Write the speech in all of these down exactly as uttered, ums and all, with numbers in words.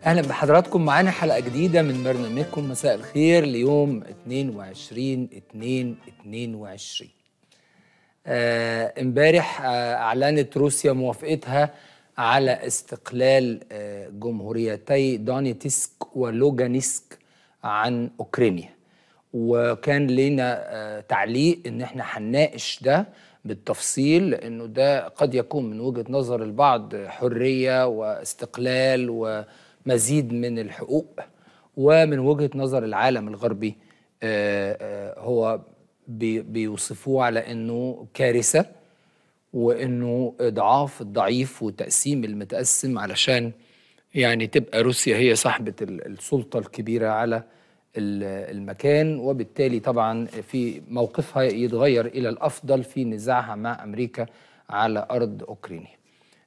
أهلا بحضراتكم معانا حلقة جديدة من برنامجكم مساء الخير ليوم اتنين وعشرين اتنين اتنين وعشرين. امبارح آه آه أعلنت روسيا موافقتها على استقلال آه جمهوريتي دونيتسك ولوغانسك عن أوكرانيا، وكان لنا آه تعليق إن احنا هنناقش ده بالتفصيل، لأنه ده قد يكون من وجهة نظر البعض حرية واستقلال و مزيد من الحقوق، ومن وجهة نظر العالم الغربي هو بيوصفوه على أنه كارثة، وأنه إضعاف الضعيف وتقسيم المتقسم علشان يعني تبقى روسيا هي صاحبة السلطة الكبيرة على المكان، وبالتالي طبعا في موقفها يتغير إلى الأفضل في نزاعها مع أمريكا على أرض أوكرانيا.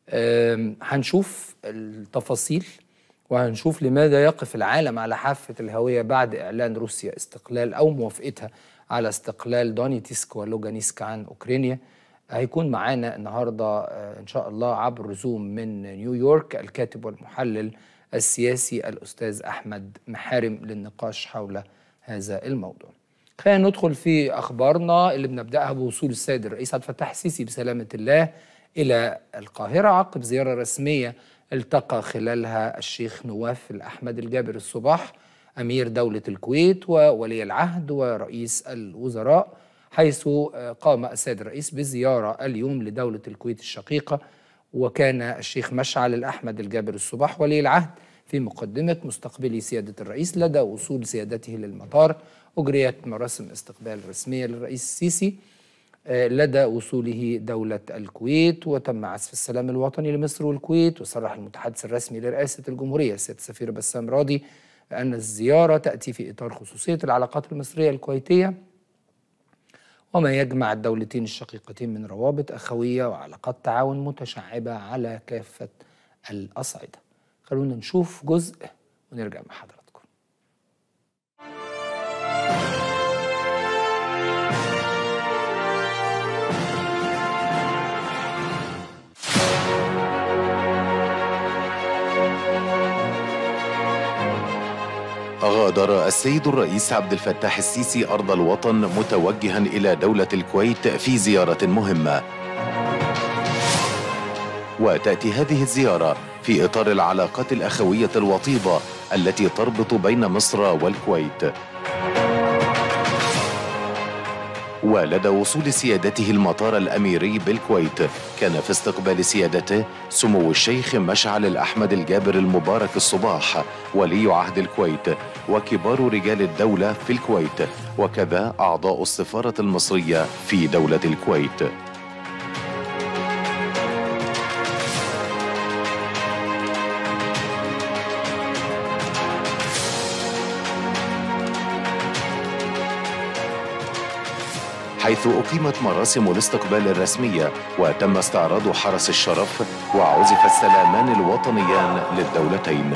هنشوف التفاصيل وهنشوف لماذا يقف العالم على حافة الهوية بعد إعلان روسيا استقلال أو موافقتها على استقلال دونيتسك ولوغانسك عن أوكرانيا. هيكون معانا النهاردة إن شاء الله عبر زوم من نيويورك الكاتب والمحلل السياسي الأستاذ أحمد محارم للنقاش حول هذا الموضوع. خلينا ندخل في أخبارنا اللي بنبدأها بوصول السيد الرئيس عبد الفتاح السيسي بسلامة الله إلى القاهرة عقب زيارة رسمية التقى خلالها الشيخ نواف الأحمد الجابر الصباح أمير دولة الكويت وولي العهد ورئيس الوزراء، حيث قام السيد الرئيس بزيارة اليوم لدولة الكويت الشقيقة، وكان الشيخ مشعل الأحمد الجابر الصباح ولي العهد في مقدمة مستقبلي سيادة الرئيس. لدى وصول سيادته للمطار أجريت مراسم استقبال رسمية للرئيس السيسي لدى وصوله دولة الكويت، وتم عزف السلام الوطني لمصر والكويت. وصرح المتحدث الرسمي لرئاسة الجمهورية السيد السفير بسام راضي أن الزيارة تأتي في إطار خصوصية العلاقات المصرية الكويتية وما يجمع الدولتين الشقيقتين من روابط أخوية وعلاقات تعاون متشعبة على كافة الأصعدة. خلونا نشوف جزء ونرجع مع حضراتكم. غادر السيد الرئيس عبد الفتاح السيسي أرض الوطن متوجها إلى دولة الكويت في زيارة مهمة، وتأتي هذه الزيارة في إطار العلاقات الأخوية الوطيدة التي تربط بين مصر والكويت. ولدى وصول سيادته المطار الأميري بالكويت كان في استقبال سيادته سمو الشيخ مشعل الأحمد الجابر المبارك الصباح ولي عهد الكويت وكبار رجال الدولة في الكويت، وكذا أعضاء السفارة المصرية في دولة الكويت. حيث أقيمت مراسم الاستقبال الرسمية وتم استعراض حرس الشرف وعزف السلامان الوطنيان للدولتين.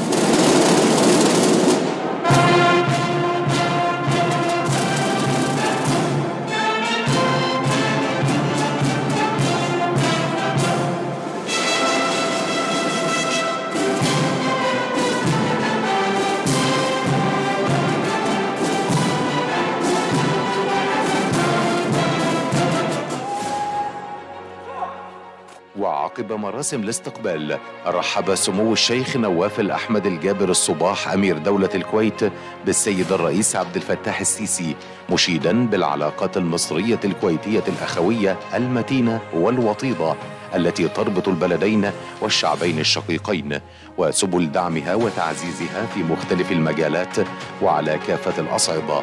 وعقب مراسم الاستقبال رحب سمو الشيخ نواف الأحمد الجابر الصباح أمير دولة الكويت بالسيد الرئيس عبد الفتاح السيسي، مشيدا بالعلاقات المصرية الكويتية الأخوية المتينة والوطيدة التي تربط البلدين والشعبين الشقيقين، وسبل دعمها وتعزيزها في مختلف المجالات وعلى كافة الأصعدة.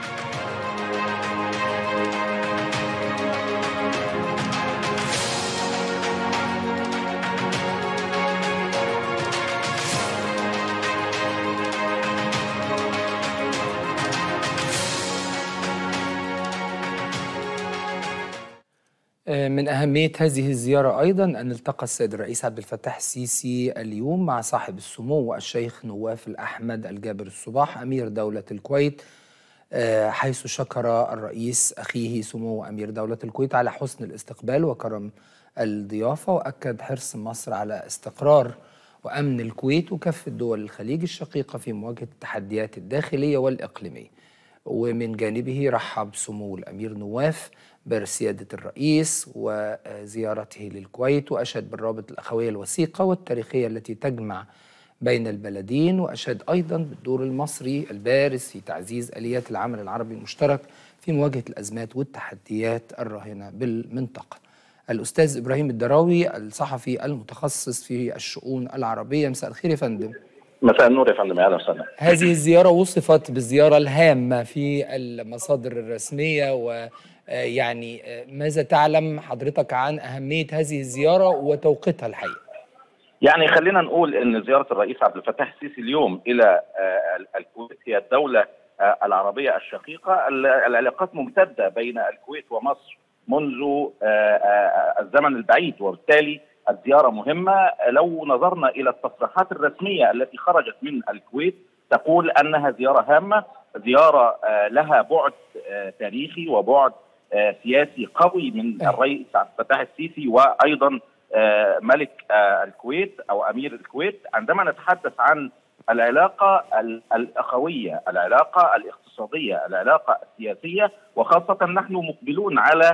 من أهمية هذه الزيارة أيضا أن التقى السيد الرئيس عبد الفتاح السيسي اليوم مع صاحب السمو الشيخ نواف الأحمد الجابر الصباح أمير دولة الكويت، حيث شكر الرئيس أخيه سمو أمير دولة الكويت على حسن الاستقبال وكرم الضيافة، وأكد حرص مصر على استقرار وأمن الكويت وكافة دول الخليج الشقيقة في مواجهة التحديات الداخلية والإقليمية. ومن جانبه رحب سمو الأمير نواف برسيادة الرئيس وزيارته للكويت، وأشاد بالرابط الأخوية الوثيقة والتاريخية التي تجمع بين البلدين، وأشاد أيضا بالدور المصري البارز في تعزيز آليات العمل العربي المشترك في مواجهة الأزمات والتحديات الراهنة بالمنطقة. الأستاذ إبراهيم الدراوي الصحفي المتخصص في الشؤون العربية، مساء الخير يا فندم. مساء النور يا فندم، اهلا وسهلا. هذه الزيارة وصفت بالزيارة الهامة في المصادر الرسمية، ويعني ماذا تعلم حضرتك عن أهمية هذه الزيارة وتوقيتها الحقيقة؟ يعني خلينا نقول ان زيارة الرئيس عبد الفتاح السيسي اليوم الى الكويت هي الدولة العربية الشقيقة. العلاقات ممتدة بين الكويت ومصر منذ الزمن البعيد، وبالتالي الزيارة مهمة. لو نظرنا إلى التصريحات الرسمية التي خرجت من الكويت تقول أنها زيارة هامة، زيارة لها بعد تاريخي وبعد سياسي قوي من الرئيس عبد الفتاح السيسي وأيضا ملك الكويت أو أمير الكويت. عندما نتحدث عن العلاقة الأخوية، العلاقة الاقتصادية، العلاقة السياسية، وخاصة نحن مقبلون على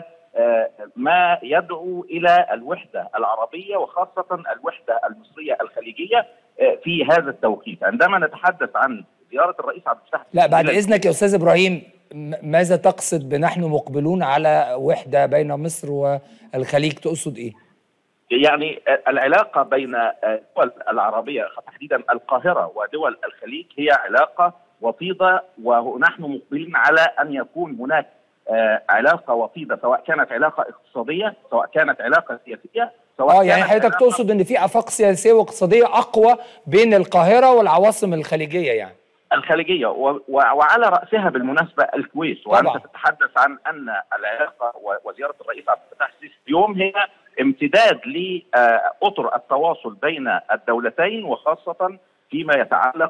ما يدعو إلى الوحدة العربية وخاصة الوحدة المصرية الخليجية في هذا التوقيت. عندما نتحدث عن زيارة الرئيس عبد الفتاح، لا بعد إذنك يا أستاذ إبراهيم، ماذا تقصد بنحن مقبلون على وحدة بين مصر والخليج؟ تقصد إيه؟ يعني العلاقة بين الدول العربية تحديدا القاهرة ودول الخليج هي علاقة وطيدة، ونحن مقبلين على أن يكون هناك علاقة وطيدة، سواء كانت علاقة اقتصادية سواء كانت علاقة سياسية سواء اه يعني حضرتك تقصد ان في افاق سياسية واقتصادية اقوى بين القاهرة والعواصم الخليجية يعني الخليجية و... وعلى رأسها بالمناسبة الكويت. وأنت تتحدث عن أن العلاقة وزيارة الرئيس عبد الفتاح السيسي اليوم هي امتداد لأطر التواصل بين الدولتين، وخاصة فيما يتعلق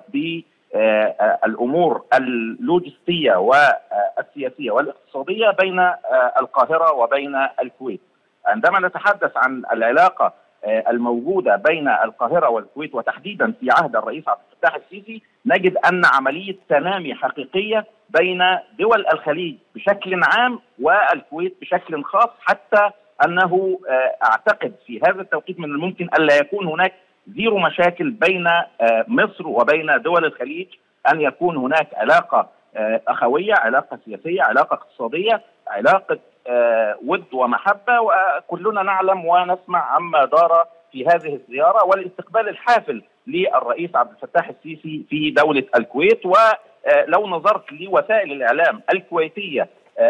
بالأمور اللوجستية والسياسية والاقتصادية بين القاهرة وبين الكويت. عندما نتحدث عن العلاقة الموجودة بين القاهرة والكويت وتحديدا في عهد الرئيس عبد الفتاح السيسي، نجد أن عملية تنامي حقيقية بين دول الخليج بشكل عام والكويت بشكل خاص، حتى أنه أعتقد في هذا التوقيت من الممكن ألا يكون هناك زيرو مشاكل بين مصر وبين دول الخليج، أن يكون هناك علاقة أخوية، علاقة سياسية، علاقة اقتصادية، علاقة ود ومحبة. وكلنا نعلم ونسمع عما دار في هذه الزيارة والاستقبال الحافل للرئيس عبد الفتاح السيسي في دولة الكويت. ولو نظرت لوسائل الإعلام الكويتية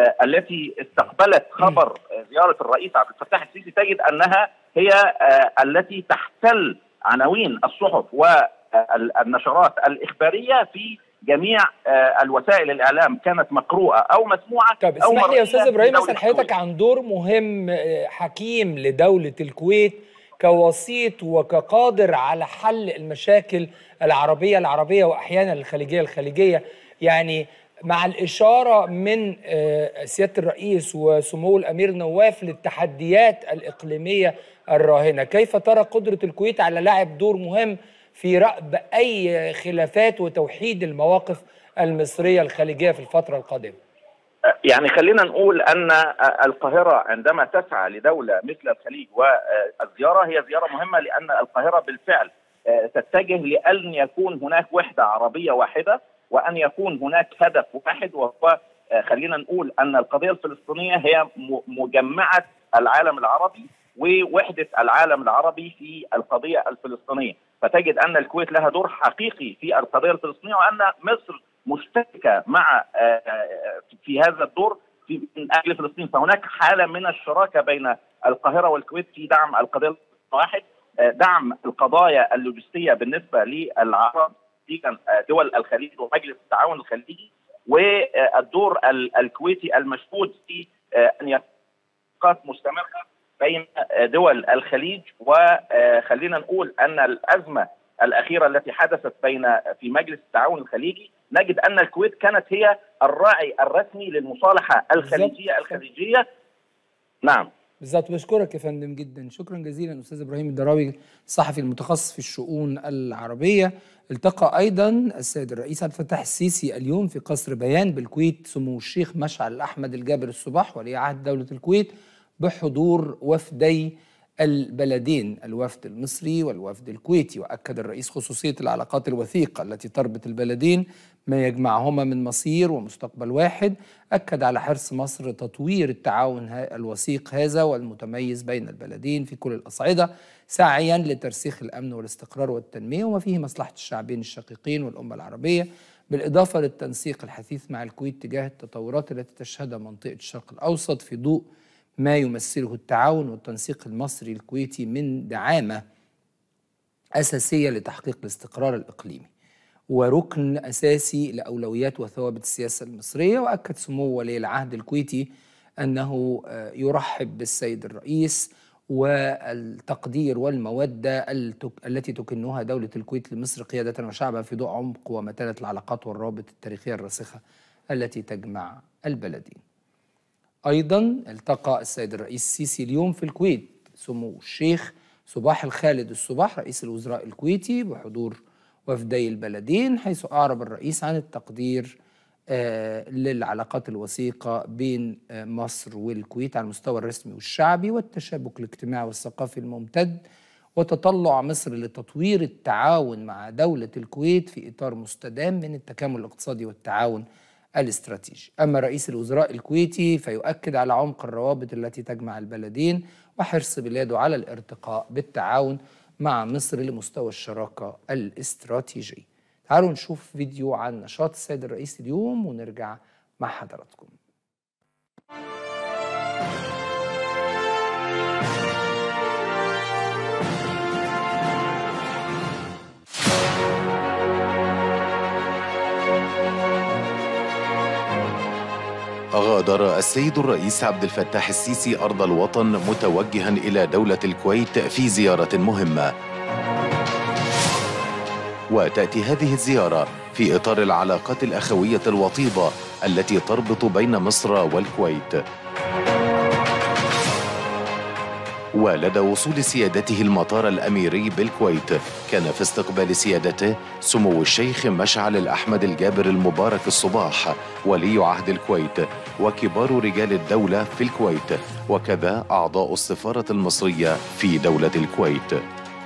التي استقبلت خبر زيارة الرئيس عبد الفتاح السيسي تجد أنها هي التي تحتل عناوين الصحف والنشرات الإخبارية في جميع الوسائل الإعلام، كانت مقروءة أو مسموعة. طب اسمح لي يا أستاذ إبراهيم أسأل حضرتك عن دور مهم حكيم لدولة الكويت كوسيط وكقادر على حل المشاكل العربية العربية وأحيانا الخليجية الخليجية، يعني مع الإشارة من سيادة الرئيس وسمو الأمير نواف للتحديات الإقليمية الراهنة، كيف ترى قدرة الكويت على لعب دور مهم في رأب أي خلافات وتوحيد المواقف المصرية الخليجية في الفترة القادمة؟ يعني خلينا نقول أن القاهرة عندما تسعى لدولة مثل الخليج، والزيارة هي زيارة مهمة لأن القاهرة بالفعل تتجه لأن يكون هناك وحدة عربية واحدة وأن يكون هناك هدف واحد، وهو خلينا نقول أن القضية الفلسطينية هي مجمعة العالم العربي ووحدة العالم العربي في القضية الفلسطينية. فتجد أن الكويت لها دور حقيقي في القضية الفلسطينية، وأن مصر مشتركة مع في هذا الدور في من أجل فلسطين. فهناك حالة من الشراكة بين القاهرة والكويت في دعم القضية واحد، دعم القضايا اللوجستية بالنسبة للعرب في دول الخليج ومجلس التعاون الخليجي، والدور الكويتي المشهود في أن يكون مستمرة بين دول الخليج. وخلينا نقول أن الأزمة الأخيرة التي حدثت بين في مجلس التعاون الخليجي، نجد أن الكويت كانت هي الراعي الرسمي للمصالحة الخليجية الخليجية. نعم بالظبط. بشكرك يا فندم جدا، شكرا جزيلا استاذ ابراهيم الدراوي الصحفي المتخصص في الشؤون العربيه. التقى ايضا السيد الرئيس عبد الفتاح السيسي اليوم في قصر بيان بالكويت سمو الشيخ مشعل احمد الجابر الصباح ولي عهد دوله الكويت بحضور وفدي البلدين، الوفد المصري والوفد الكويتي. واكد الرئيس خصوصيه العلاقات الوثيقه التي تربط البلدين ما يجمعهما من مصير ومستقبل واحد. أكد على حرص مصر تطوير التعاون الوثيق هذا والمتميز بين البلدين في كل الأصعدة، ساعيا لترسيخ الأمن والاستقرار والتنمية وما فيه مصلحة الشعبين الشقيقين والأمة العربية، بالإضافة للتنسيق الحثيث مع الكويت تجاه التطورات التي تشهدها منطقة الشرق الأوسط في ضوء ما يمثله التعاون والتنسيق المصري الكويتي من دعامة أساسية لتحقيق الاستقرار الإقليمي وركن أساسي لأولويات وثوابت السياسة المصرية. وأكد سمو ولي العهد الكويتي أنه يرحب بالسيد الرئيس والتقدير والمودة التي تكنها دولة الكويت لمصر قيادة وشعبا في ضوء عمق ومتانة العلاقات والروابط التاريخية الراسخة التي تجمع البلدين. أيضا التقى السيد الرئيس السيسي اليوم في الكويت سمو الشيخ صباح الخالد الصباح رئيس الوزراء الكويتي بحضور وفدي البلدين، حيث أعرب الرئيس عن التقدير آه للعلاقات الوثيقة بين آه مصر والكويت على المستوى الرسمي والشعبي والتشابك الاجتماعي والثقافي الممتد، وتطلع مصر لتطوير التعاون مع دولة الكويت في إطار مستدام من التكامل الاقتصادي والتعاون الاستراتيجي. أما رئيس الوزراء الكويتي فيؤكد على عمق الروابط التي تجمع البلدين وحرص بلاده على الارتقاء بالتعاون مع مصر لمستوى الشراكة الاستراتيجية. تعالوا نشوف فيديو عن نشاط السيد الرئيس اليوم ونرجع مع حضراتكم. غادر السيد الرئيس عبد الفتاح السيسي أرض الوطن متوجها إلى دولة الكويت في زيارة مهمة، وتأتي هذه الزيارة في إطار العلاقات الأخوية الوطيدة التي تربط بين مصر والكويت. ولدى وصول سيادته المطار الأميري بالكويت كان في استقبال سيادته سمو الشيخ مشعل الأحمد الجابر المبارك الصباح ولي عهد الكويت وكبار رجال الدولة في الكويت، وكذا أعضاء السفارة المصرية في دولة الكويت.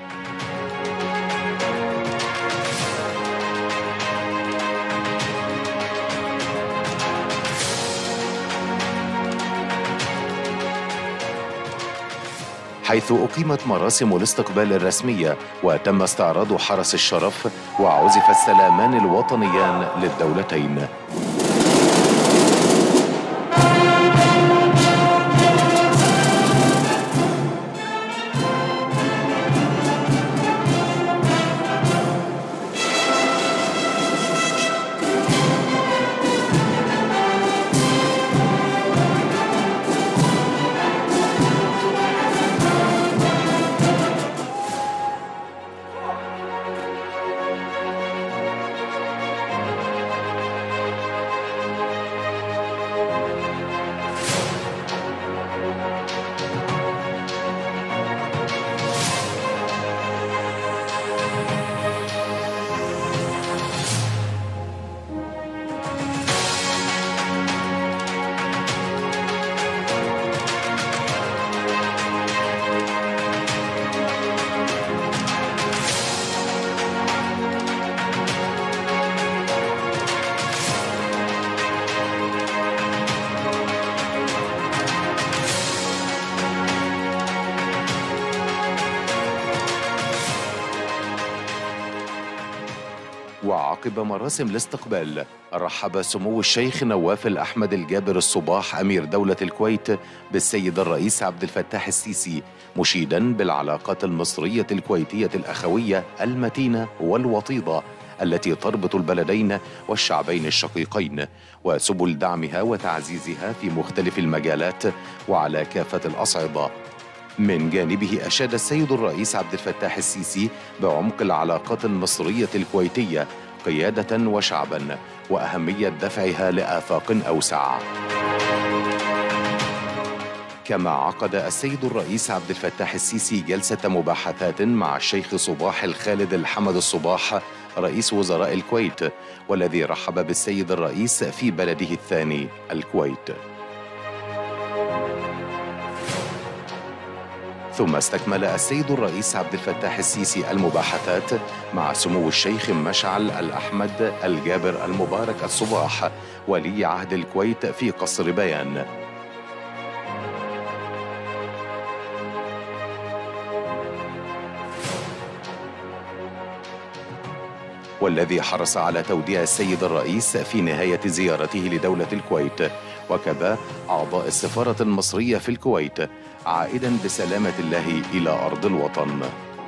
حيث أقيمت مراسم الاستقبال الرسمية وتم استعراض حرس الشرف وعزف السلامان الوطنيان للدولتين. وعقب مراسم الاستقبال رحب سمو الشيخ نواف الأحمد الجابر الصباح أمير دولة الكويت بالسيد الرئيس عبد الفتاح السيسي، مشيدا بالعلاقات المصرية الكويتية الأخوية المتينة والوطيدة التي تربط البلدين والشعبين الشقيقين وسبل دعمها وتعزيزها في مختلف المجالات وعلى كافة الأصعدة. من جانبه أشاد السيد الرئيس عبد الفتاح السيسي بعمق العلاقات المصرية الكويتية قيادة وشعبا وأهمية دفعها لآفاق أوسع. كما عقد السيد الرئيس عبد الفتاح السيسي جلسة مباحثات مع الشيخ صباح الخالد الحمد الصباح رئيس وزراء الكويت، والذي رحب بالسيد الرئيس في بلده الثاني الكويت. ثم استكمل السيد الرئيس عبد الفتاح السيسي المباحثات مع سمو الشيخ مشعل الأحمد الجابر المبارك الصباح ولي عهد الكويت في قصر بيان. والذي حرص على توديع السيد الرئيس في نهاية زيارته لدولة الكويت، وكذا أعضاء السفارة المصرية في الكويت، عائدا بسلامة الله إلى أرض الوطن.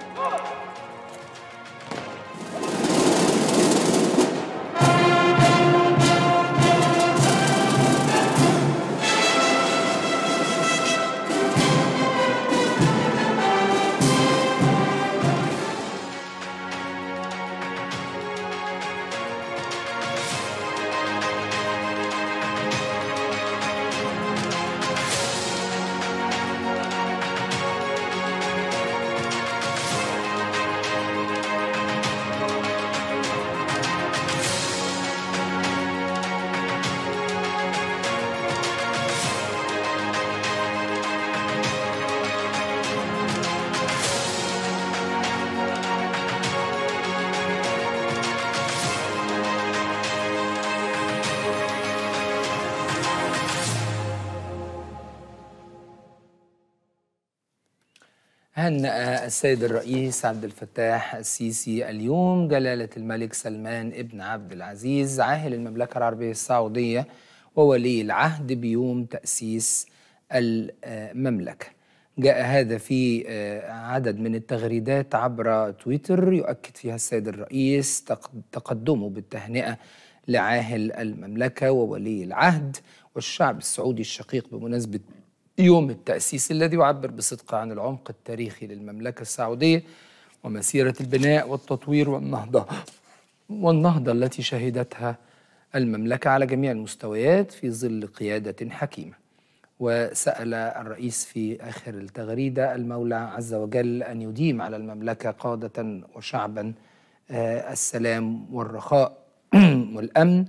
هنأ السيد الرئيس عبد الفتاح السيسي اليوم جلالة الملك سلمان ابن عبد العزيز عاهل المملكة العربية السعودية وولي العهد بيوم تأسيس المملكة. جاء هذا في عدد من التغريدات عبر تويتر يؤكد فيها السيد الرئيس تقدمه بالتهنئة لعاهل المملكة وولي العهد والشعب السعودي الشقيق بمناسبة يوم التأسيس الذي يعبر بصدق عن العمق التاريخي للمملكة السعودية ومسيرة البناء والتطوير والنهضة والنهضة التي شهدتها المملكة على جميع المستويات في ظل قيادة حكيمة. وسأل الرئيس في آخر التغريدة المولى عز وجل أن يديم على المملكة قادة وشعبا السلام والرخاء والأمن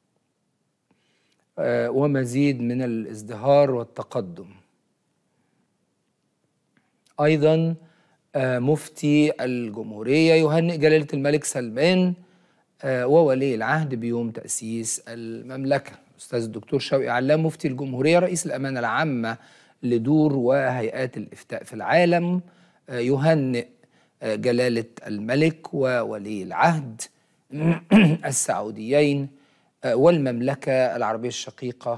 ومزيد من الازدهار والتقدم. أيضا مفتي الجمهورية يهنئ جلالة الملك سلمان وولي العهد بيوم تأسيس المملكة. الأستاذ الدكتور شوقي علام مفتي الجمهورية رئيس الأمانة العامة لدور وهيئات الإفتاء في العالم يهنئ جلالة الملك وولي العهد السعوديين والمملكة العربية الشقيقة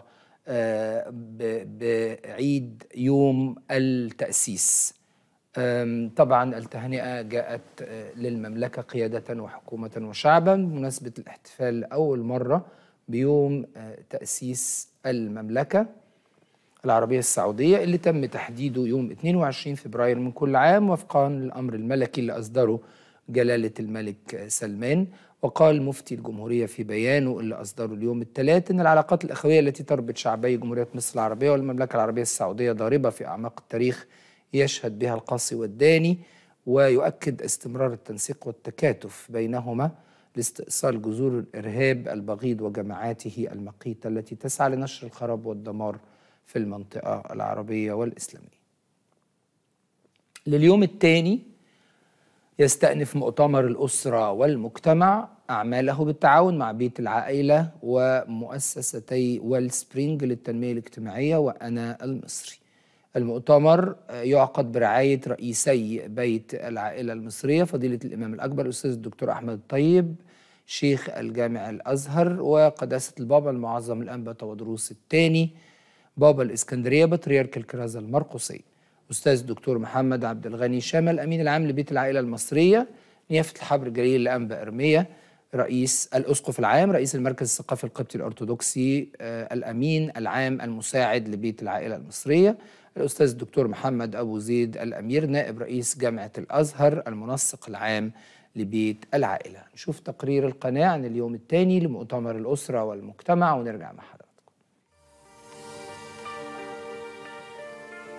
بعيد يوم التأسيس. طبعا التهنئة جاءت للمملكة قيادة وحكومة وشعبا بمناسبة الاحتفال لأول مرة بيوم تأسيس المملكة العربية السعودية اللي تم تحديده يوم اثنين وعشرين فبراير من كل عام وفقا للأمر الملكي اللي أصدره جلالة الملك سلمان. وقال مفتي الجمهورية في بيانه اللي أصدره اليوم الثلاث إن العلاقات الأخوية التي تربط شعبي جمهورية مصر العربية والمملكة العربية السعودية ضاربة في أعماق التاريخ يشهد بها القاصي والداني، ويؤكد استمرار التنسيق والتكاتف بينهما لاستئصال جذور الإرهاب البغيض وجماعاته المقيتة التي تسعى لنشر الخراب والدمار في المنطقة العربية والإسلامية. لليوم الثاني يستأنف مؤتمر الأسرة والمجتمع أعماله بالتعاون مع بيت العائلة ومؤسستي ويل سبرينج للتنمية الاجتماعية وأنا المصري. المؤتمر يعقد برعاية رئيسي بيت العائلة المصرية فضيلة الإمام الأكبر الأستاذ الدكتور أحمد الطيب شيخ الجامع الأزهر وقداسة البابا المعظم الأنبا تودروس الثاني بابا الإسكندرية بطريرك الكرازة المرقسية. أستاذ الدكتور محمد عبد الغني شامل أمين العام لبيت العائلة المصرية نيافة الحبر الجليل لأنبا إرميا رئيس الأسقف العام رئيس المركز الثقافي القبطي الأرثوذكسي آه الأمين العام المساعد لبيت العائلة المصرية الأستاذ الدكتور محمد أبو زيد الأمير نائب رئيس جامعة الأزهر المنسق العام لبيت العائلة. نشوف تقرير القناة عن اليوم الثاني لمؤتمر الأسرة والمجتمع ونرجع مع حضرتك.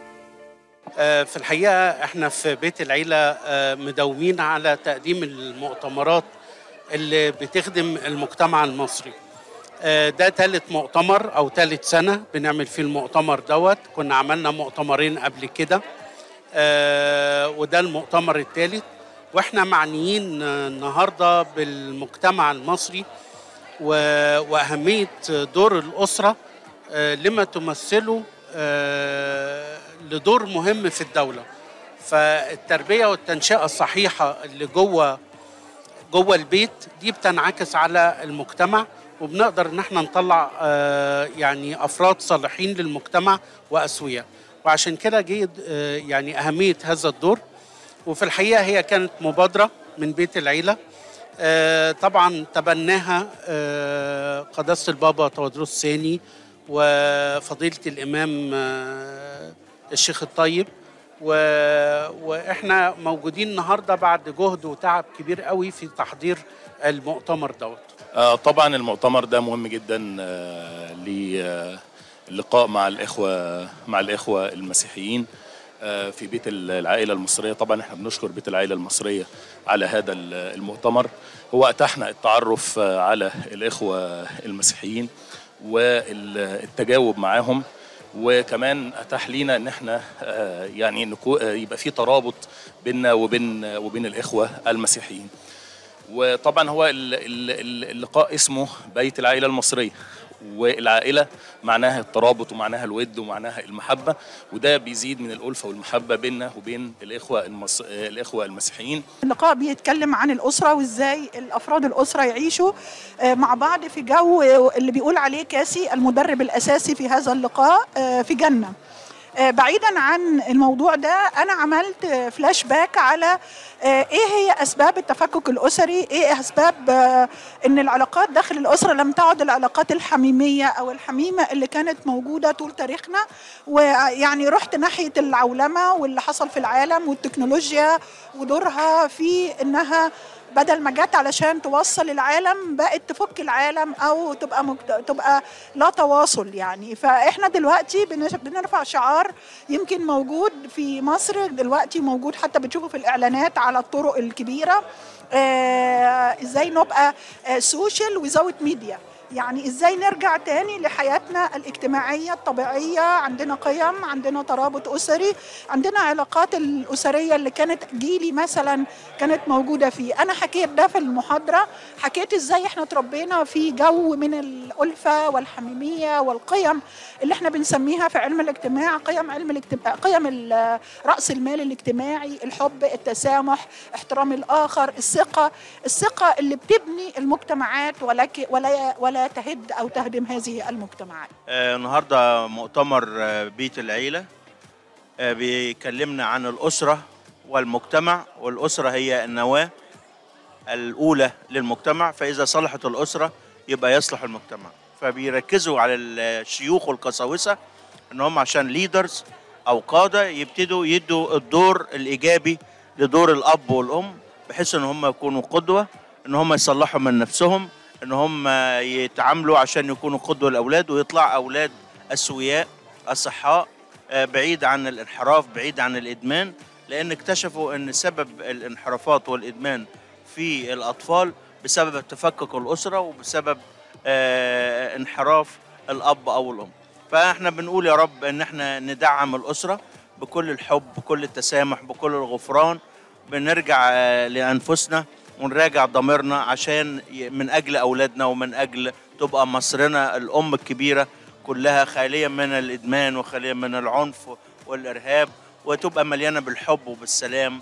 في الحقيقة احنا في بيت العيلة مداومين على تقديم المؤتمرات اللي بتخدم المجتمع المصري. ده ثالث مؤتمر أو ثالث سنة بنعمل فيه المؤتمر دوت. كنا عملنا مؤتمرين قبل كده وده المؤتمر الثالث، واحنا معنيين النهاردة بالمجتمع المصري وأهمية دور الأسرة لما تمثله لدور مهم في الدولة. فالتربية والتنشئة الصحيحة اللي جوه جوه البيت دي بتنعكس على المجتمع، وبنقدر ان احنا نطلع يعني افراد صالحين للمجتمع واسوياء. وعشان كده جه يعني اهمية هذا الدور. وفي الحقيقة هي كانت مبادرة من بيت العيلة، طبعا تبناها قداسة البابا تودروس الثاني وفضيلة الإمام الشيخ الطيب، واحنا موجودين النهارده بعد جهد وتعب كبير قوي في تحضير المؤتمر دوت. طبعا المؤتمر ده مهم جدا للقاء مع الاخوه مع الاخوه المسيحيين في بيت العائله المصريه. طبعا احنا بنشكر بيت العائله المصريه على هذا المؤتمر، هو اتاحنا التعرف على الاخوه المسيحيين والتجاوب معاهم، وكمان اتاح لينا ان احنا يعني يبقى في ترابط بيننا وبين وبين الاخوه المسيحيين. وطبعا هو اللقاء اسمه بيت العائله المصريه، والعائله معناها الترابط ومعناها الود ومعناها المحبه، وده بيزيد من الالفه والمحبه بيننا وبين الاخوه المص... الاخوه المسيحيين. اللقاء بيتكلم عن الاسره وازاي الافراد الاسره يعيشوا مع بعض في جو اللي بيقول عليه كاسي المدرب الاساسي في هذا اللقاء في جنه. بعيدا عن الموضوع ده، انا عملت فلاش باك على ايه هي اسباب التفكك الاسري، ايه اسباب ان العلاقات داخل الاسره لم تعد العلاقات الحميميه او الحميمه اللي كانت موجوده طول تاريخنا. ويعني رحت ناحيه العولمه واللي حصل في العالم والتكنولوجيا ودورها في انها بدل ما جت علشان توصل العالم بقت تفك العالم او تبقى مكت... تبقى لا تواصل يعني. فاحنا دلوقتي بنرفع شعار يمكن موجود في مصر دلوقتي، موجود حتى بتشوفه في الاعلانات على الطرق الكبيره، آه ازاي نبقى آه سوشيال وزاوت ميديا، يعني ازاي نرجع تاني لحياتنا الاجتماعية الطبيعية. عندنا قيم، عندنا ترابط أسري، عندنا علاقات الأسرية اللي كانت جيلي مثلا كانت موجودة فيه. أنا حكيت ده في المحاضرة، حكيت ازاي احنا تربينا في جو من الألفة والحميمية والقيم اللي احنا بنسميها في علم الاجتماع قيم علم الاجتماع قيم رأس المال الاجتماعي، الحب، التسامح، احترام الآخر، الثقة، الثقة اللي بتبني المجتمعات ولك ولا ولا لا تهد أو تهدم هذه المجتمعات. آه النهارده مؤتمر آه بيت العيلة آه بيكلمنا عن الأسرة والمجتمع، والأسرة هي النواة الأولى للمجتمع، فإذا صلحت الأسرة يبقى يصلح المجتمع. فبيركزوا على الشيوخ والقساوسة إن هم عشان ليدرز أو قادة يبتدوا يدوا الدور الإيجابي لدور الأب والأم، بحيث إن هم يكونوا قدوة، إن هم يصلحوا من نفسهم، ان هم يتعاملوا عشان يكونوا قدوة للاولاد ويطلع اولاد اسوياء اصحاء بعيد عن الانحراف، بعيد عن الادمان. لان اكتشفوا ان سبب الانحرافات والادمان في الاطفال بسبب تفكك الاسره وبسبب انحراف الاب او الام. فاحنا بنقول يا رب ان احنا ندعم الاسره بكل الحب، بكل التسامح، بكل الغفران، بنرجع لانفسنا ونراجع ضميرنا عشان من أجل أولادنا ومن أجل تبقى مصرنا الأم الكبيرة كلها خالية من الإدمان وخالية من العنف والإرهاب، وتبقى مليانة بالحب وبالسلام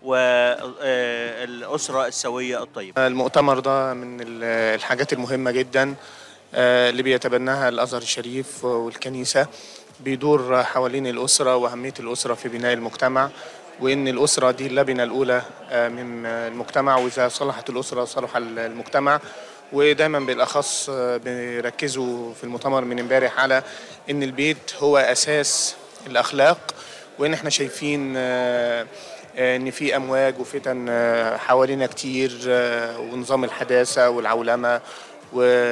والأسرة السوية الطيبة. المؤتمر ده من الحاجات المهمة جدا اللي بيتبناها الأزهر الشريف والكنيسة، بيدور حوالين الأسرة وأهمية الأسرة في بناء المجتمع، وإن الأسرة دي اللبنة الأولى من المجتمع، وإذا صلحت الأسرة صلح المجتمع. ودايما بالأخص بيركزوا في المؤتمر من امبارح على إن البيت هو أساس الأخلاق، وإن إحنا شايفين إن في أمواج وفتن حوالينا كتير، ونظام الحداثة والعولمة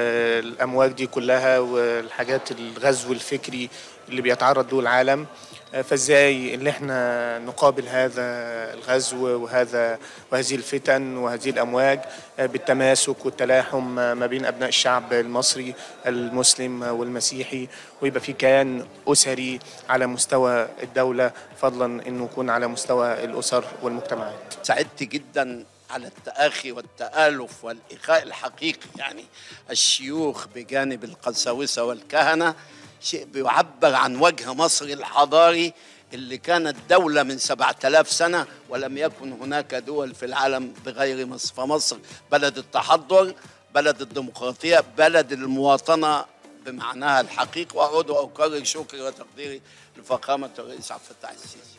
والأمواج دي كلها والحاجات الغزو الفكري اللي بيتعرض له العالم. فازاي اللي احنا نقابل هذا الغزو وهذا وهذه الفتن وهذه الامواج بالتماسك والتلاحم ما بين ابناء الشعب المصري المسلم والمسيحي، ويبقى في كيان اسري على مستوى الدوله فضلا انه يكون على مستوى الاسر والمجتمعات. سعدت جدا على التآخي والتآلف والإخاء الحقيقي، يعني الشيوخ بجانب القساوسة والكهنة، شيء بيعبر عن وجه مصر الحضاري اللي كانت دولة من سبعة آلاف سنة ولم يكن هناك دول في العالم بغير مصر. فمصر بلد التحضر، بلد الديمقراطية، بلد المواطنة بمعناها الحقيقي. وأعود وأكرر شكري وتقديري لفخامة الرئيس عبد الفتاح السيسي.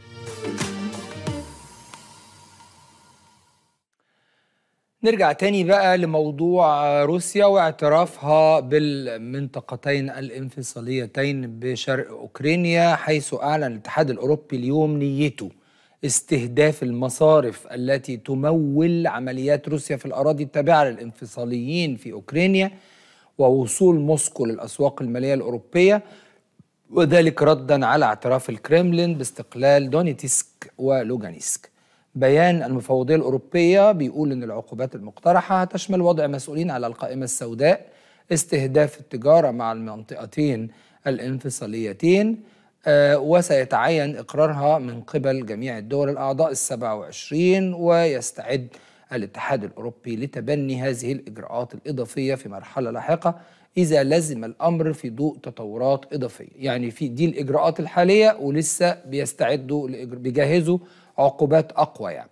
نرجع تاني بقى لموضوع روسيا واعترافها بالمنطقتين الانفصاليتين بشرق أوكرانيا، حيث أعلن الاتحاد الأوروبي اليوم نيته استهداف المصارف التي تمول عمليات روسيا في الأراضي التابعة للانفصاليين في أوكرانيا، ووصول موسكو للأسواق المالية الأوروبية، وذلك ردا على اعتراف الكرملين باستقلال دونيتسك ولوغانسك. بيان المفوضية الأوروبية بيقول إن العقوبات المقترحة هتشمل وضع مسؤولين على القائمة السوداء، استهداف التجارة مع المنطقتين الانفصاليتين، آه وسيتعين إقرارها من قبل جميع الدول الأعضاء السبعة وعشرين، ويستعد الاتحاد الأوروبي لتبني هذه الإجراءات الإضافية في مرحلة لاحقة إذا لزم الأمر في ضوء تطورات إضافية. يعني في دي الإجراءات الحالية ولسه بيستعدوا بيجهزوا عقوبات أقوى يعني.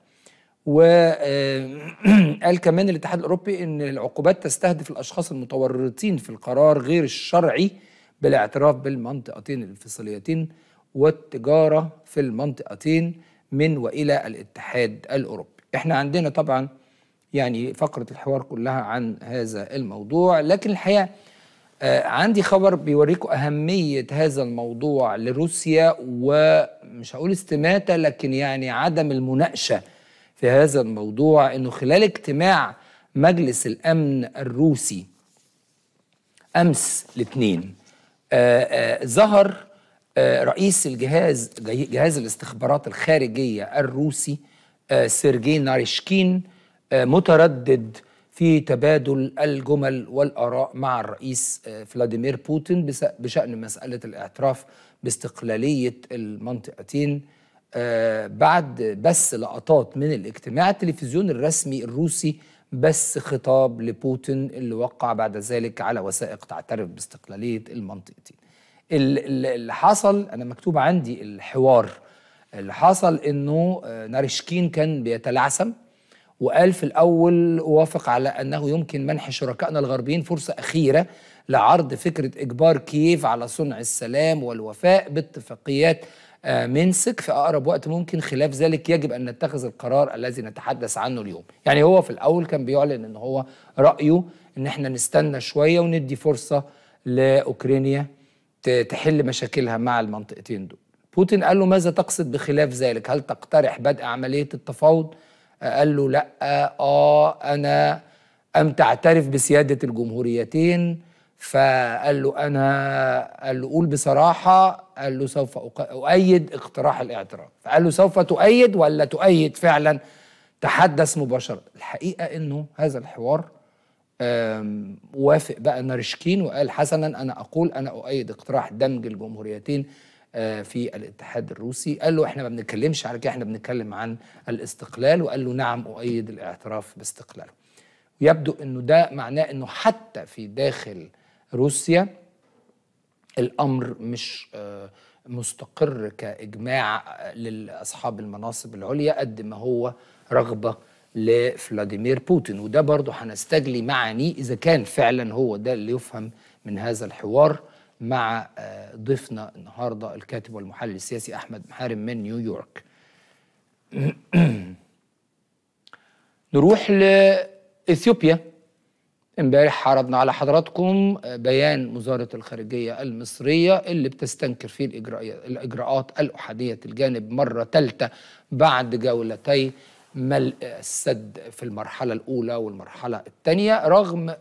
وقال كمان الاتحاد الأوروبي أن العقوبات تستهدف الأشخاص المتورطين في القرار غير الشرعي بالاعتراف بالمنطقتين الانفصاليتين والتجارة في المنطقتين من وإلى الاتحاد الأوروبي. احنا عندنا طبعا يعني فقرة الحوار كلها عن هذا الموضوع، لكن الحقيقة آه عندي خبر بيوريكم أهمية هذا الموضوع لروسيا، ومش هقول استماتة لكن يعني عدم المناقشة في هذا الموضوع. إنه خلال اجتماع مجلس الأمن الروسي أمس الاثنين آه آه ظهر آه رئيس الجهاز جهاز الاستخبارات الخارجية الروسي آه سيرجي ناريشكين آه متردد في تبادل الجمل والآراء مع الرئيس فلاديمير بوتين بشأن مسألة الاعتراف باستقلالية المنطقتين. بعد بس لقطات من الاجتماع، التلفزيون الرسمي الروسي بس خطاب لبوتين اللي وقع بعد ذلك على وثائق تعترف باستقلالية المنطقتين. اللي حصل، أنا مكتوب عندي الحوار اللي حصل، إنه ناريشكين كان بيتلعثم وقال في الأول وافق على أنه يمكن منح شركائنا الغربيين فرصة أخيرة لعرض فكرة إجبار كييف على صنع السلام والوفاء باتفاقيات مينسك في أقرب وقت ممكن، خلاف ذلك يجب أن نتخذ القرار الذي نتحدث عنه اليوم. يعني هو في الأول كان بيعلن أنه هو رأيه أن احنا نستنى شوية وندي فرصة لأوكرانيا تحل مشاكلها مع المنطقتين دول. بوتين قال له ماذا تقصد بخلاف ذلك؟ هل تقترح بدء عملية التفاوض؟ قال له لا، آه أنا أم تعترف بسيادة الجمهوريتين؟ فقال له أنا، قال له قول بصراحة، قال له سوف أؤيد اقتراح الاعتراف. فقال له سوف تؤيد ولا تؤيد فعلا؟ تحدث مباشرة. الحقيقة أنه هذا الحوار وافق بقى ناريشكين وقال حسنا أنا أقول أنا أؤيد اقتراح دمج الجمهوريتين في الاتحاد الروسي. قال له احنا ما بنتكلمش على كده، احنا بنتكلم عن الاستقلال. وقال له نعم أؤيد الاعتراف باستقلاله. ويبدو انه ده معناه انه حتى في داخل روسيا الامر مش مستقر كاجماع لاصحاب المناصب العليا قد ما هو رغبة لفلاديمير بوتين. وده برضه هنستجلي معاني اذا كان فعلا هو ده اللي يفهم من هذا الحوار مع ضيفنا النهارده الكاتب والمحلل السياسي احمد محارم من نيويورك. نروح لاثيوبيا. امبارح عرضنا على حضراتكم بيان وزاره الخارجيه المصريه اللي بتستنكر فيه الاجراءات الاحاديه الجانب مره ثالثه بعد جولتي ملء السد في المرحله الاولى والمرحله الثانيه، رغم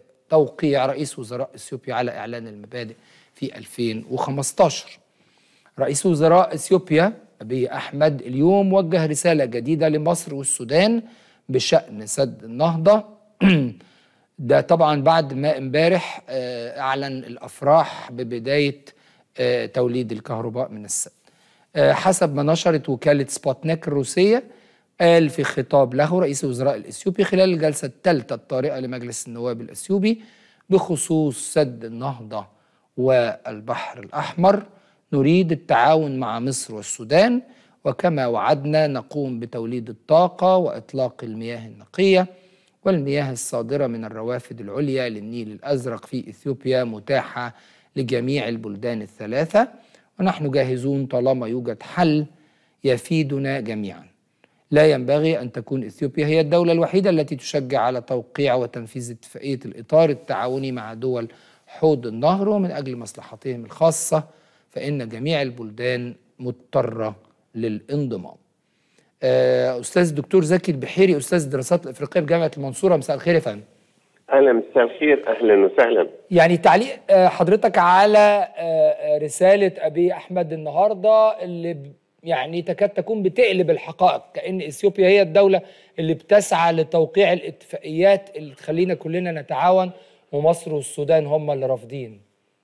توقيع رئيس وزراء اثيوبيا على اعلان المبادئ في ألفين وخمسة عشر. رئيس وزراء اثيوبيا ابي احمد اليوم وجه رساله جديده لمصر والسودان بشان سد النهضه. ده طبعا بعد ما امبارح اعلن الافراح ببدايه توليد الكهرباء من السد. حسب ما نشرت وكاله سبوتنيك الروسيه، قال في خطاب له رئيس الوزراء الاثيوبي خلال الجلسه الثالثه الطارئه لمجلس النواب الاثيوبي بخصوص سد النهضه والبحر الاحمر: نريد التعاون مع مصر والسودان، وكما وعدنا نقوم بتوليد الطاقه واطلاق المياه النقيه والمياه الصادره من الروافد العليا للنيل الازرق في اثيوبيا متاحه لجميع البلدان الثلاثه، ونحن جاهزون طالما يوجد حل يفيدنا جميعا. لا ينبغي أن تكون إثيوبيا هي الدولة الوحيدة التي تشجع على توقيع وتنفيذ اتفاقية الإطار التعاوني مع دول حوض النهر، ومن أجل مصلحتهم الخاصة فإن جميع البلدان مضطرة للانضمام. أستاذ الدكتور زكي البحيري، أستاذ الدراسات الإفريقية بجامعة المنصورة، مساء الخير يا فندم. أهلا، مساء الخير، أهلا وسهلا. يعني تعليق حضرتك على رسالة أبي أحمد النهاردة اللي يعني تكاد تكون بتقلب الحقائق، كأن إثيوبيا هي الدولة اللي بتسعى لتوقيع الاتفاقيات اللي تخلينا كلنا نتعاون، ومصر والسودان هم اللي رافضين.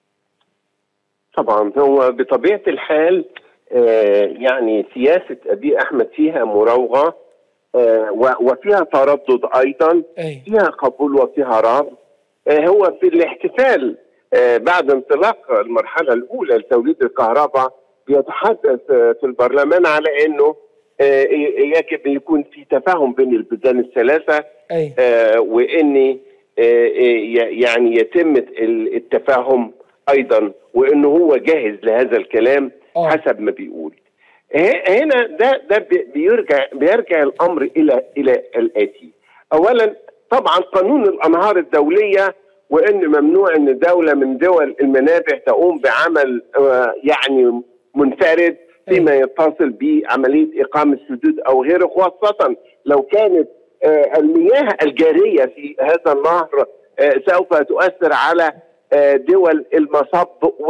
طبعا هو بطبيعة الحال آه يعني سياسة أبي أحمد فيها مراوغة آه وفيها تردد أيضا، أي. فيها قبول وفيها رفض. آه هو في الاحتفال آه بعد انطلاق المرحلة الأولى لتوليد الكهرباء بيتحدث في البرلمان على انه يجب يكون في تفاهم بين البلدان الثلاثه، أي. وان يعني يتم التفاهم ايضا، وانه هو جاهز لهذا الكلام أوه. حسب ما بيقول. هنا ده ده بيرجع بيرجع الامر الى الى الاتي. اولا طبعا قانون الانهار الدوليه، وان ممنوع ان دوله من دول المنابع تقوم بعمل يعني منفرد فيما يتصل بعمليه اقامه سدود او غيره، خاصه لو كانت المياه الجاريه في هذا النهر سوف تؤثر على دول المصب،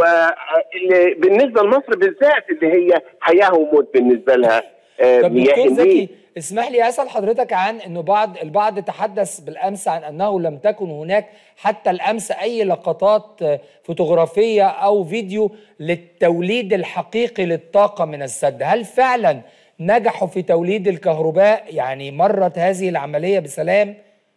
وبالنسبه لمصر بالذات اللي هي حياه وموت بالنسبه لها. طب دكتور زكي، اسمح لي اسال حضرتك عن انه بعض البعض تحدث بالامس عن انه لم تكن هناك حتى الامس اي لقطات فوتوغرافيه او فيديو للتوليد الحقيقي للطاقه من السد. هل فعلا نجحوا في توليد الكهرباء؟ يعني مرت هذه العمليه بسلام؟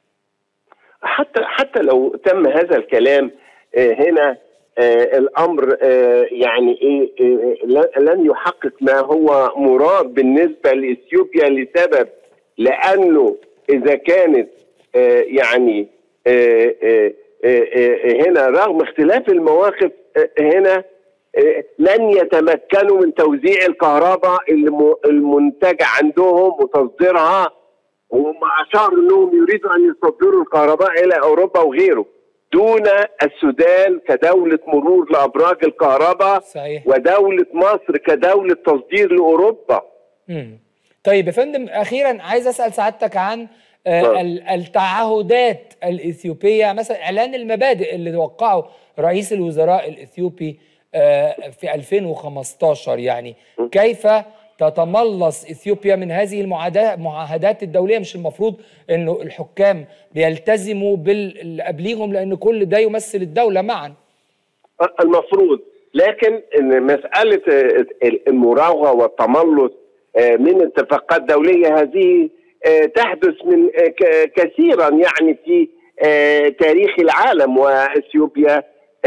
حتى حتى لو تم هذا الكلام هنا آه الامر آه يعني ايه آه لن يحقق ما هو مراد بالنسبه لاثيوبيا، لسبب لانه اذا كانت آه يعني آه آه آه هنا رغم اختلاف المواقف آه هنا آه لن يتمكنوا من توزيع الكهرباء المنتجه عندهم وتصديرها، وهم اشاروا انهم يريدوا ان يصدروا الكهرباء الى اوروبا وغيره، دون السودان كدولة مرور لأبراج الكهرباء. صحيح. ودولة مصر كدولة تصدير لأوروبا. مم. طيب يا فندم، أخيرا عايز أسأل سعادتك عن آه التعهدات الإثيوبية، مثلا إعلان المبادئ اللي وقعه رئيس الوزراء الإثيوبي آه في ألفين وخمستاشر، يعني م. كيف تتملص إثيوبيا من هذه المعاهدات الدولية؟ مش المفروض أنه الحكام بيلتزموا باللي قبليهم، لأن كل ده يمثل الدولة معا؟ المفروض، لكن إن مسألة المراوغة والتملص من اتفاقات دولية هذه تحدث من كثيرا يعني في تاريخ العالم، وإثيوبيا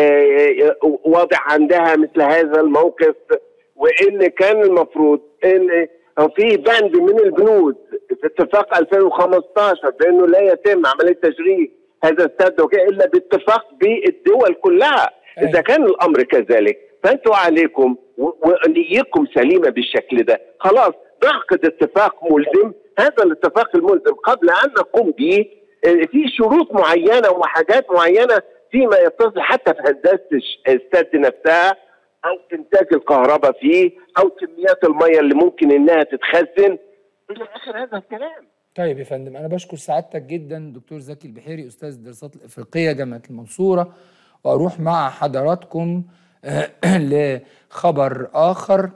واضح عندها مثل هذا الموقف، وان كان المفروض ان في بند من البنود في اتفاق ألفين وخمستاشر بانه لا يتم عمليه تشغيل هذا السد الا باتفاق بالدول كلها. أي. اذا كان الامر كذلك فانتوا عليكم ونيتكم سليمه بالشكل ده، خلاص نعقد اتفاق ملزم. هذا الاتفاق الملزم قبل ان نقوم به في شروط معينه وحاجات معينه فيما يتصل حتى في هندسه السد نفسها، أو إنتاج الكهرباء فيه، أو كميات المية اللي ممكن إنها تتخزن إلى آخر هذا الكلام. طيب يا فندم، أنا بشكر سعادتك جدا دكتور زكي البحيري، أستاذ الدراسات الإفريقية جامعة المنصورة، وأروح مع حضراتكم لخبر آخر،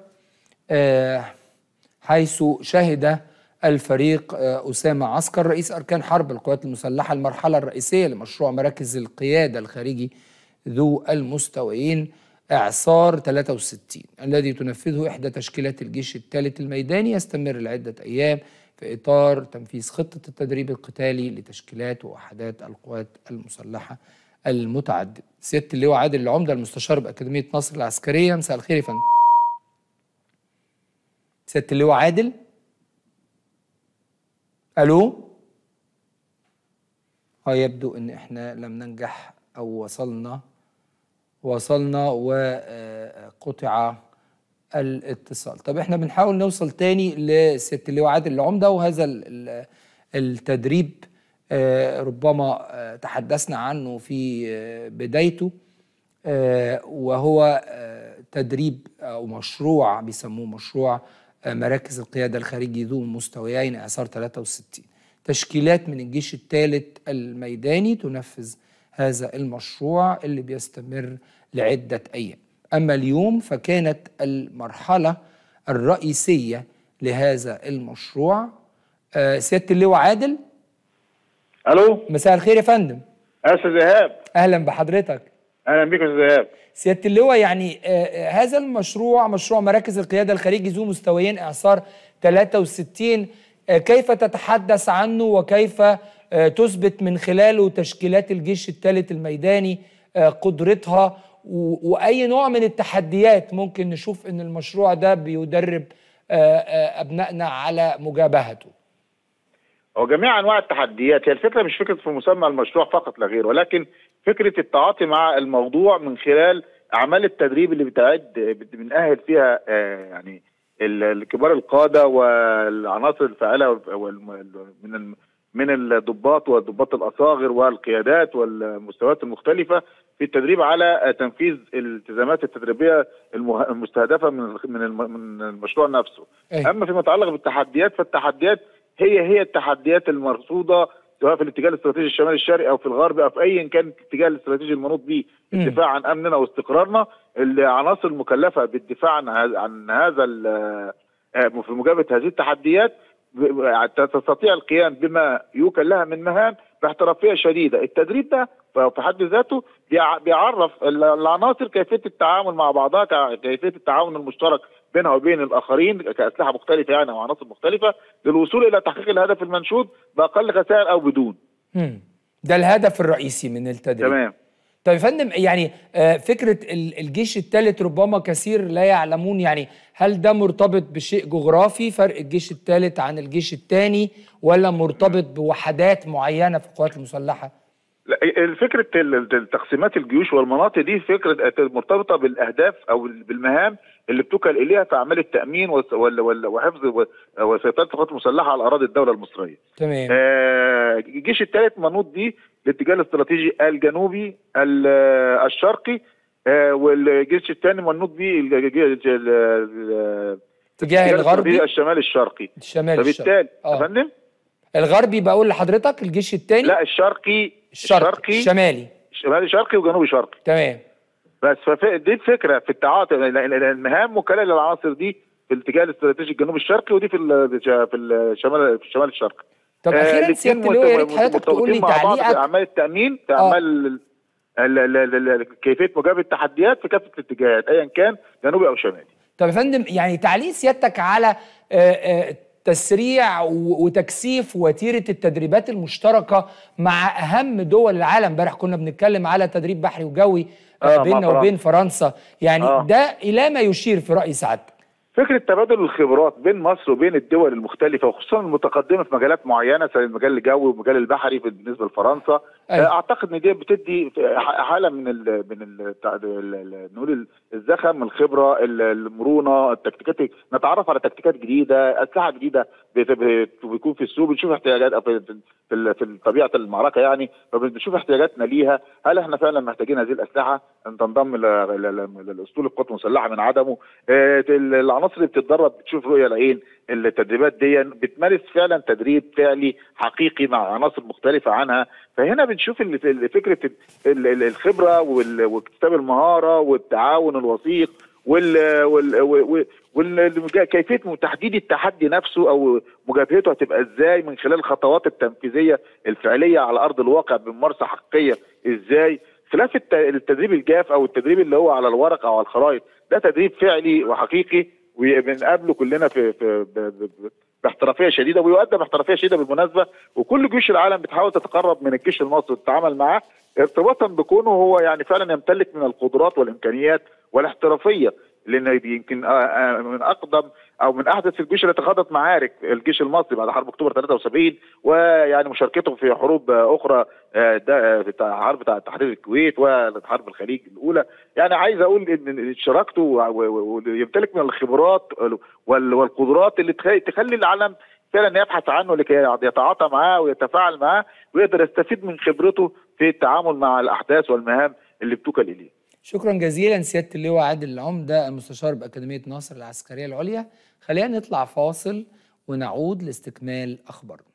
حيث شهد الفريق أسامة عسكر رئيس أركان حرب القوات المسلحة المرحلة الرئيسية لمشروع مراكز القيادة الخارجي ذو المستويين إعصار ثلاثة وستين الذي تنفذه إحدى تشكيلات الجيش الثالث الميداني، يستمر لعدة أيام في إطار تنفيذ خطة التدريب القتالي لتشكيلات ووحدات القوات المسلحة المتعددة. سيادة اللواء عادل العمدة المستشار بأكاديمية نصر العسكرية، مساء الخير يا فندم. سيادة اللواء عادل، ألو. اه يبدو ان احنا لم ننجح او وصلنا وصلنا وقطع الاتصال. طب احنا بنحاول نوصل تاني لسيادة اللواء عادل العمدة، وهذا التدريب ربما تحدثنا عنه في بدايته، وهو تدريب او مشروع بيسموه مشروع مراكز القيادة الخارجي ذو مستويين إعصار ثلاثة وستين. تشكيلات من الجيش الثالث الميداني تنفذ هذا المشروع اللي بيستمر لعدة أيام. أما اليوم فكانت المرحلة الرئيسية لهذا المشروع. آه سيادة اللواء عادل. ألو، مساء الخير يا فندم. أستاذ إيهاب. أهلا بحضرتك. أهلا بك يا أستاذ إيهاب. سيادة اللواء، يعني آه هذا المشروع مشروع مراكز القيادة الخارجي ذو مستويين إعصار ثلاثة وستين، آه كيف تتحدث عنه وكيف آه تثبت من خلاله تشكيلات الجيش الثالث الميداني آه قدرتها، وأي نوع من التحديات ممكن نشوف إن المشروع ده بيدرب آه آه أبنائنا على مجابهته؟ هو جميع أنواع التحديات، هي الفكرة مش فكرة في مسمى المشروع فقط لا غير، ولكن فكرة التعاطي مع الموضوع من خلال أعمال التدريب اللي بتعد بنأهل فيها آه يعني الكبار القادة والعناصر الفاعلة من من الضباط والضباط الأصاغر والقيادات والمستويات المختلفة في التدريب على تنفيذ الالتزامات التدريبية المستهدفة من من المشروع نفسه. أيه. أما فيما يتعلق بالتحديات فالتحديات هي هي التحديات المرصودة سواء في الاتجاه الاستراتيجي الشمالي الشرقي او في الغربي او في ايا كان الاتجاه الاستراتيجي المنوط به الدفاع عن امننا واستقرارنا. العناصر المكلفه بالدفاع عن عن هذا في مجابهه هذه التحديات تستطيع القيام بما يوكل لها من مهام باحترافيه شديده. التدريب ده في حد ذاته بيعرف العناصر كيفيه التعامل مع بعضها، كيفيه التعاون المشترك بينها وبين الاخرين كاسلحه مختلفه يعني او عناصر مختلفه للوصول الى تحقيق الهدف المنشود باقل خسائر او بدون. امم ده الهدف الرئيسي من التدريب. تمام. طيب يا فندم، يعني فكره الجيش الثالث ربما كثير لا يعلمون، يعني هل ده مرتبط بشيء جغرافي فرق الجيش الثالث عن الجيش الثاني، ولا مرتبط بوحدات معينه في القوات المسلحه؟ فكرة تقسيمات الجيوش والمناطق دي فكرة مرتبطة بالأهداف أو بالمهام اللي بتوكل إليها في أعمال التأمين وحفظ وسيطرة القوات المسلحة على أراضي الدولة المصرية. تمام. آه الجيش الثالث منوط به الاتجاه الاستراتيجي الجنوبي الشرقي، آه والجيش الثاني منوط به الاتجاه الغربي الشمالي الشرقي. الشمالي الشرقي. فبالتالي يا فندم الغربي بقول لحضرتك الجيش الثاني؟ لا الشرقي الشرقي, الشرقي الشمالي شمالي شرقي وجنوبي شرقي. تمام. بس فدي الفكره في التعاطي، المهام مكلله للعناصر دي في الاتجاه الاستراتيجي الجنوبي الشرقي ودي في في الشمال في الشمال الشرقي. طب اخيرا سياده اللواء يا ريت حضرتك تقول لي تعليقك في اعمال التامين في اعمال كيفيه مجابهه التحديات في كافه الاتجاهات ايا كان جنوبي او شمالي. طب يا فندم، يعني تعليق سيادتك على آآ آآ تسريع وتكثيف وتيره التدريبات المشتركه مع اهم دول العالم. امبارح كنا بنتكلم على تدريب بحري وجوي آه بيننا وبين فرنسا، يعني آه. ده الى ما يشير في راي سعادتك؟ فكره تبادل الخبرات بين مصر وبين الدول المختلفه وخصوصا المتقدمه في مجالات معينه زي المجال الجوي والمجال البحري بالنسبه لفرنسا. أيه. اعتقد ان دي بتدي حاله من ال من ال نقول الزخم، الخبره، المرونه، التكتيكات، نتعرف على تكتيكات جديده، اسلحه جديده بيكون في السوق، بنشوف احتياجات في في طبيعه المعركه يعني، فبنشوف احتياجاتنا ليها، هل احنا فعلا محتاجين هذه الاسلحه ان تنضم لاسطول القوات المسلحه من عدمه. العناصر اللي بتتدرب بتشوف رؤيه العين، التدريبات دي بتمارس فعلا تدريب فعلي حقيقي مع عناصر مختلفه عنها، فهنا بنشوف اللي فكره الخبره واكتساب المهاره والتعاون الوثيق وال وال وكيفيه تحديد التحدي نفسه او مجابهته هتبقى ازاي من خلال الخطوات التنفيذيه الفعليه على ارض الواقع بممارسه حقيقيه ازاي، خلاف التدريب الجاف او التدريب اللي هو على الورق او على الخرائط. ده تدريب فعلي وحقيقي وبنقابله كلنا في, في باحترافيه شديده ويؤدى باحترافيه شديده بالمناسبه، وكل جيوش العالم بتحاول تتقرب من الجيش المصري وتتعامل معاه ارتباطا بكونه هو يعني فعلا يمتلك من القدرات والامكانيات والاحترافيه، لان يمكن من اقدم او من احدث الجيوش التي خاضت معارك الجيش المصري بعد حرب اكتوبر ثلاثة وسبعين، ويعني مشاركته في حروب اخرى في حرب تحرير الكويت وحرب الخليج الاولى. يعني عايز اقول ان شراكته ويمتلك من الخبرات والقدرات اللي تخلي العالم فعلا يبحث عنه لكي يتعاطى معاه ويتفاعل معاه ويقدر يستفيد من خبرته في التعامل مع الاحداث والمهام اللي بتوكل اليه. شكرا جزيلا سيادة اللواء عادل العمدة المستشار بأكاديمية ناصر العسكرية العليا. خلينا نطلع فاصل ونعود لاستكمال أخبارنا.